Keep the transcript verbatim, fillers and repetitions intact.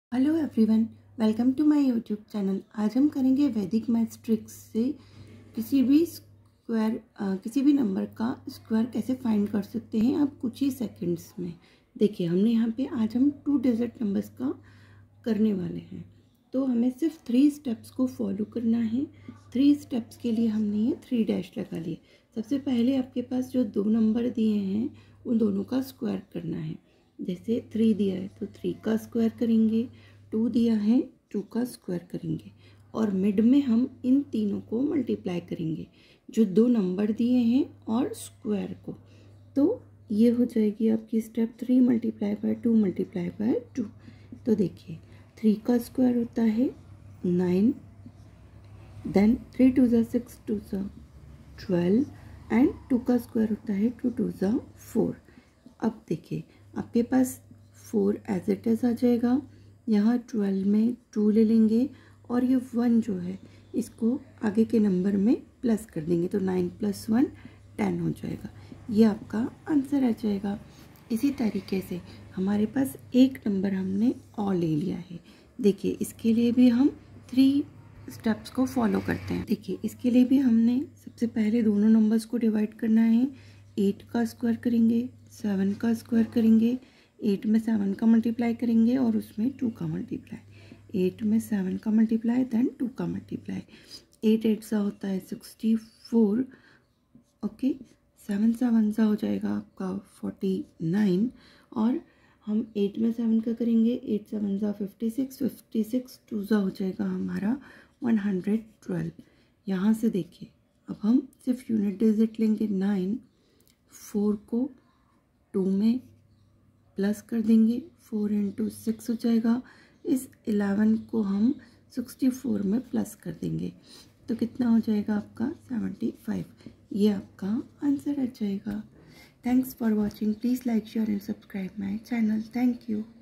Hello everyone, welcome to my YouTube channel. आज हम करेंगे वैदिक मैथ्स ट्रिक्स से किसी भी स्क्वायर किसी भी नंबर का स्क्वायर कैसे फाइंड कर सकते हैं आप कुछ ही सेकंड्स में। देखिए, हमने यहाँ पे आज हम टू डिजिट नंबर्स का करने वाले हैं, तो हमें सिर्फ थ्री स्टेप्स को फॉलो करना है। थ्री स्टेप्स के लिए हमने ये थ्री डैश लगा लिए। सबसे पहले आपके पास जो दो नंबर दिए हैं उन दोनों का स्क्वायर करना है। जैसे थ्री दिया है तो थ्री का स्क्वायर करेंगे, टू दिया है टू का स्क्वायर करेंगे, और मिड में हम इन तीनों को मल्टीप्लाई करेंगे, जो दो नंबर दिए हैं और स्क्वायर को। तो ये हो जाएगी आपकी step three multiply by two multiply by two. तो देखिए, थ्री का स्क्वायर होता है नाइन, देन थ्री टू ज़ा सिक्स, टू ज़ा ट्वेल्व, एंड टू का स्क्वायर होता है टू टू ज़ा फोर। अब देखिए, आपके पास फोर एज इट इज़ आ जाएगा। यहाँ ट्वेल्व में टू ले लेंगे और ये वन जो है इसको आगे के नंबर में प्लस कर देंगे, तो नाइन प्लस वन टेन हो जाएगा। ये आपका आंसर आ जाएगा। इसी तरीके से हमारे पास एक नंबर हमने और ले लिया है। देखिए, इसके लिए भी हम थ्री स्टेप्स को फॉलो करते हैं। देखिए, इसके लिए भी हमने सबसे पहले दोनों नंबर्स को डिवाइड करना है। एट का स्क्वायर करेंगे, सेवन का स्क्वायर करेंगे, एट में सेवन का मल्टीप्लाई करेंगे और उसमें टू का मल्टीप्लाई, एट में सेवन का मल्टीप्लाई देन टू का मल्टीप्लाई। एट एट सा होता है sixty four, okay. Seven seven सा हो जाएगा आपका फोर्टी नाइन, और हम एट में सेवन का करेंगे, एट सेवन सा fifty six, fifty six two सा हो जाएगा हमारा वन हंड्रेड ट्वेल्व। यहाँ से देखिए, अब हम सिर्फ यूनिट डिजिट लेंगे नाइन, फोर को टू में प्लस कर देंगे, फोर इंटू सिक्स हो जाएगा। इस इलेवन को हम सिक्सटी फोर में प्लस कर देंगे, तो कितना हो जाएगा आपका सेवेंटी फाइव। ये आपका आंसर आ जाएगा। Thanks for watching. Please like share and subscribe my channel. Thank you.